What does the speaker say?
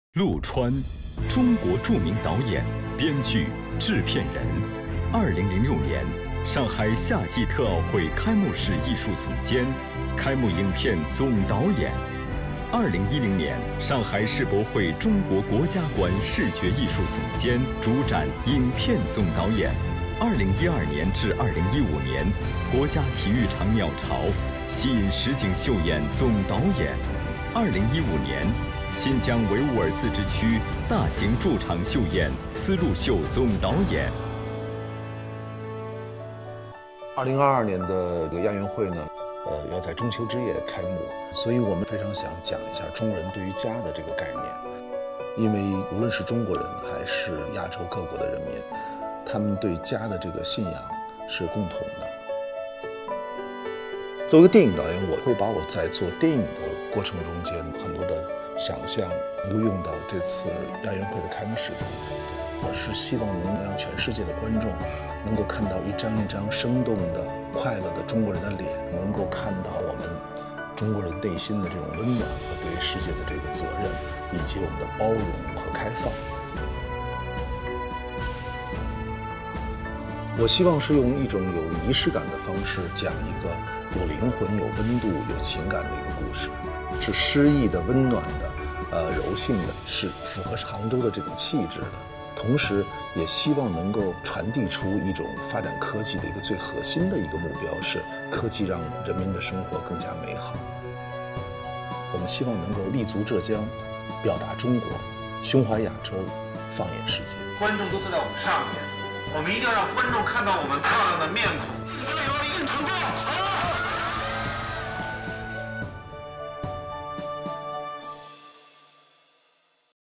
陆川，中国著名导演、编剧、制片人。2006年，上海夏季特奥会开幕式艺术总监，开幕影片总导演。2010年，上海世博会中国国家馆视觉艺术总监，主展影片总导演。2012年至2015年，国家体育场鸟巢吸引实景秀演总导演。2015年，新疆维吾尔自治区大型驻场秀演丝路秀总导演。 2022年的这个亚运会呢，要在中秋之夜开幕，所以我们非常想讲一下中国人对于家的这个概念，因为无论是中国人还是亚洲各国的人民，他们对家的这个信仰是共同的。作为一个电影导演，我会把我在做电影的过程中间很多的想象能够用到这次亚运会的开幕式中。我是希望能让全世界的观众能够看到一张一张生动的、快乐的中国人的脸，能够看到我们中国人内心的这种温暖和对于世界的这个责任，以及我们的包容和开放。我希望是用一种有仪式感的方式讲一个有灵魂、有温度、有情感的一个故事，是诗意的、温暖的、柔性的，是符合杭州的这种气质的。同时，也希望能够传递出一种发展科技的一个最核心的一个目标，是科技让人民的生活更加美好。我们希望能够立足浙江，表达中国，胸怀亚洲，放眼世界。 观众都坐在我们上面，我们一定要让观众看到我们漂亮的面孔。加油，一定成功！